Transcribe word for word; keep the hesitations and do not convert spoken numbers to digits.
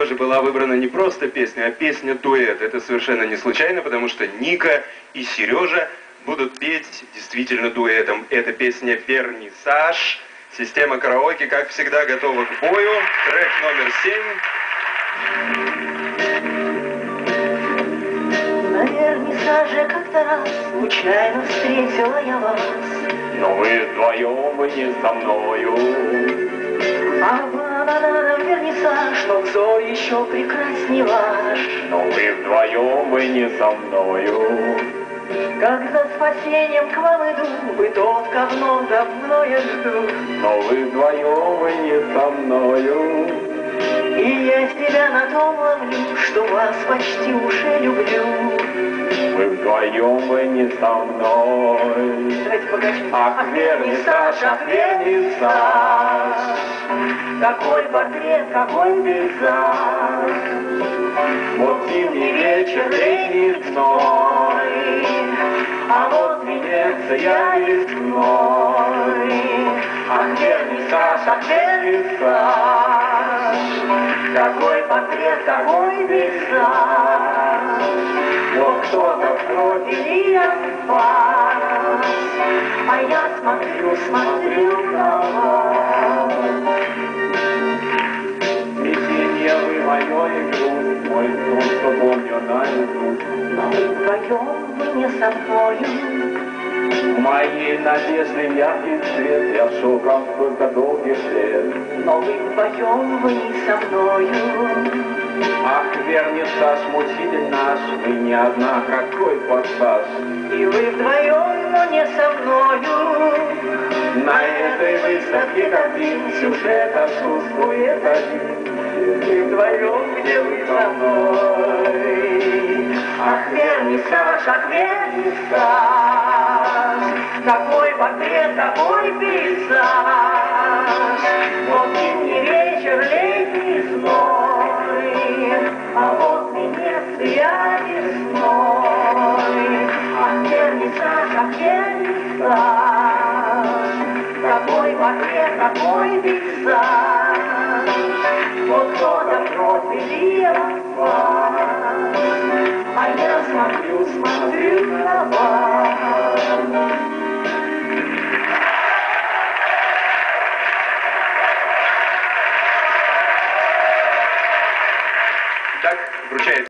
Сережи была выбрана не просто песня, а песня-дуэт. Это совершенно не случайно, потому что Ника и Сережа будут петь действительно дуэтом. Это песня «Вернисаж». Система караоке, как всегда, готова к бою. Трек номер семь. На вернисаже как-то раз случайно встретила я вас. Но вы вдвоем, вы не со мною. А бананом вернисаж, но взор еще прекрасней ваш. Но вы вдвоем, вы не со мною. Как за спасением к вам иду, вы тот, кого давно я жду. Но вы вдвоем, вы не со мною. И я себя на том ловлю, что вас почти уже люблю. Вы вдвоем, вы не со мной. Давайте покажем. Ах, вернисаж, ах, вернисаж. Какой портрет, какой пейзаж. Вот зимний вечер, летний зной. А вот Венеция весной. ах, вернисаж, ах, вернисаж. Какой портрет, какой пейзаж. Вот кто-то в кровь И я спас, а я смотрю, смотрю на вас. Весенье вы мое и грусть, мой сон, что помню наизусть. Но вы вдвоем, вы не со мною. Моей надежды яркий свет, я шоком сколько долгих лет. Но вы вдвоем, вы не со мною. Ах, вернисаж, мучитель наш, вы не одна, какой пассаж. И вы вдвоем, но не со мною. На этой выставке картин сюжет отсутствует один. Вы вдвоем, где вы со мной. Ах, вернисаж, ах, вернисаж. Какой портрет, какой пейзаж. Вот зимний вечер, летний зной. А вот Венеция весной. Ах, вернисаж, ах, вернисаж. Какой портрет, какой пейзаж. Вот кто-то кровь или вас. А я смотрю, смотрю